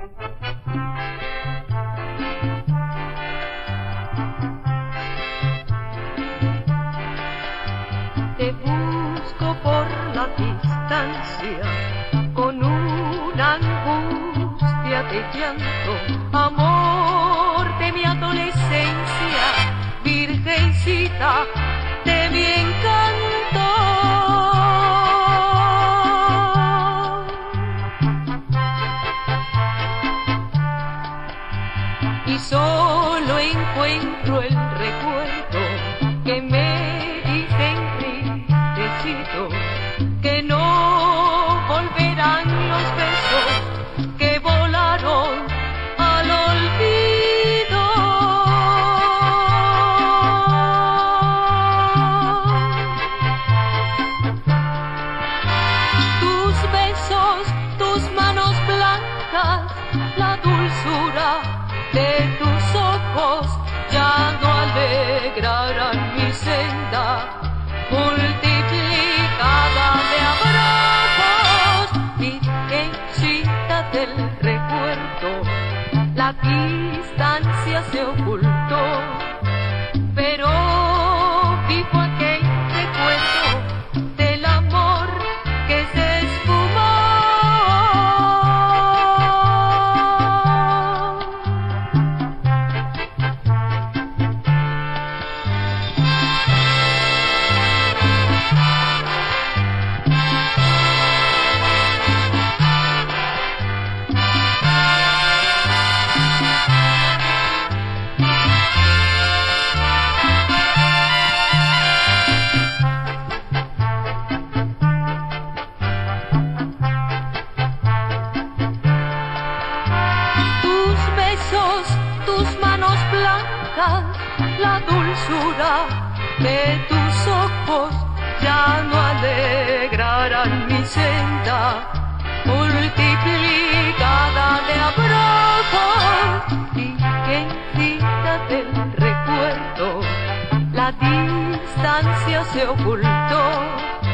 Te busco por la distancia, con una angustia de llanto, amor de mi adolescencia, virgencita de mi encanto. Y solo encuentro el recuerdo que me dice entristecido que no volverán los besos que volaron al olvido. Tus besos, tus manos blancas, la dulzura de tus ojos ya no alegrarán mi senda multiplicada de abrazos. Virgencita del recuerdo, la distancia se ocultó, pero vivo aquel recuerdo del amor que se esfumó. Tus manos blancas, la dulzura de tus ojos ya no alegrarán mi senda multiplicada de abrazos. Virgencita del recuerdo, la distancia se ocultó,